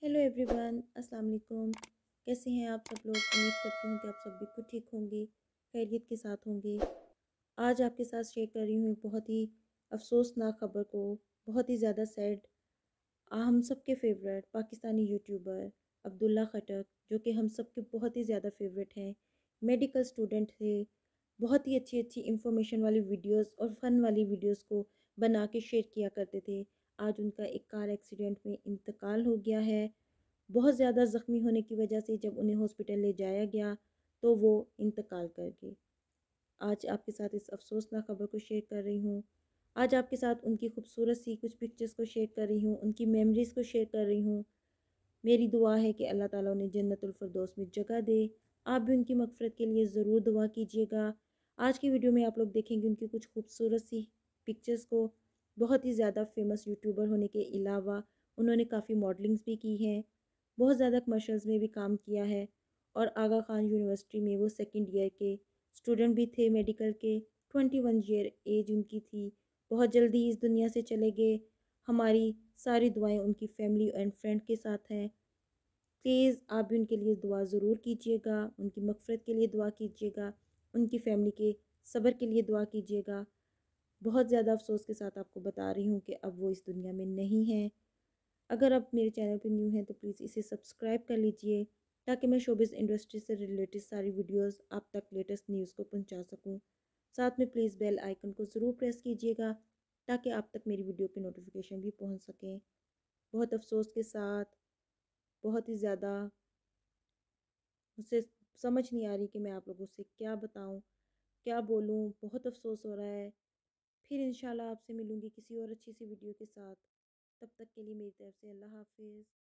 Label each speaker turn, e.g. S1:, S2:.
S1: Hello everyone, अस्सलाम वालेकुम। कैसे हैं आप सब लोग? उम्मीद करती हूँ कि आप सब बिल्कुल ठीक होंगे, खैरियत के साथ होंगे। आज आपके साथ शेयर कर रही हूँ एक बहुत ही अफसोसनाक खबर को। बहुत ही ज़्यादा सैड। हम सब के फेवरेट पाकिस्तानी यूट्यूबर अब्दुल्ला खटक, जो कि हम सब के बहुत ही ज़्यादा फेवरेट हैं, मेडिकल स्टूडेंट थे। बहुत ही अच्छी अच्छी इंफॉर्मेशन वाली वीडियोस और फ़न वाली वीडियोस को बना के शेयर किया करते थे। आज उनका एक कार एक्सीडेंट में इंतकाल हो गया है। बहुत ज़्यादा ज़ख्मी होने की वजह से जब उन्हें हॉस्पिटल ले जाया गया तो वो इंतकाल कर गए। आज आपके साथ इस अफसोसनाक खबर को शेयर कर रही हूँ। आज आपके साथ उनकी खूबसूरत सी कुछ पिक्चर्स को शेयर कर रही हूँ, उनकी मेमोरीज़ को शेयर कर रही हूँ। मेरी दुआ है कि अल्लाह ताला उन्हें जन्नतुल फिरदौस में जगह दे। आप भी उनकी मग़फ़िरत के लिए ज़रूर दुआ कीजिएगा। आज की वीडियो में आप लोग देखेंगे उनकी कुछ खूबसूरत सी पिक्चर्स को। बहुत ही ज़्यादा फेमस यूट्यूबर होने के अलावा उन्होंने काफ़ी मॉडलिंग्स भी की हैं, बहुत ज़्यादा कमर्शियल्स में भी काम किया है और आगा खान यूनिवर्सिटी में वो सेकंड ईयर के स्टूडेंट भी थे मेडिकल के। 21 ईयर एज उनकी थी। बहुत जल्दी इस दुनिया से चले गए। हमारी सारी दुआएं उनकी फैमिली एंड फ्रेंड के साथ हैं। प्लीज़ आप भी उनके लिए दुआ ज़रूर कीजिएगा, उनकी मग़फ़िरत के लिए दुआ कीजिएगा, उनकी फ़ैमिली के सब्र के लिए दुआ कीजिएगा। बहुत ज़्यादा अफ़सोस के साथ आपको बता रही हूँ कि अब वो इस दुनिया में नहीं हैं। अगर आप मेरे चैनल पर न्यू हैं तो प्लीज़ इसे सब्सक्राइब कर लीजिए, ताकि मैं शोबिज़ इंडस्ट्री से रिलेटेड सारी वीडियोस आप तक लेटेस्ट न्यूज़ को पहुंचा सकूं। साथ में प्लीज़ बेल आइकन को ज़रूर प्रेस कीजिएगा, ताकि आप तक मेरी वीडियो की नोटिफिकेशन भी पहुंच सकें। बहुत अफसोस के साथ, बहुत ही ज़्यादा मुझसे समझ नहीं आ रही कि मैं आप लोगों से क्या बताऊं, क्या बोलूं। बहुत अफसोस हो रहा है। फिर इंशाल्लाह आपसे मिलूंगी किसी और अच्छी सी वीडियो के साथ। तब तक के लिए मेरी तरफ से अल्लाह हाफिज़।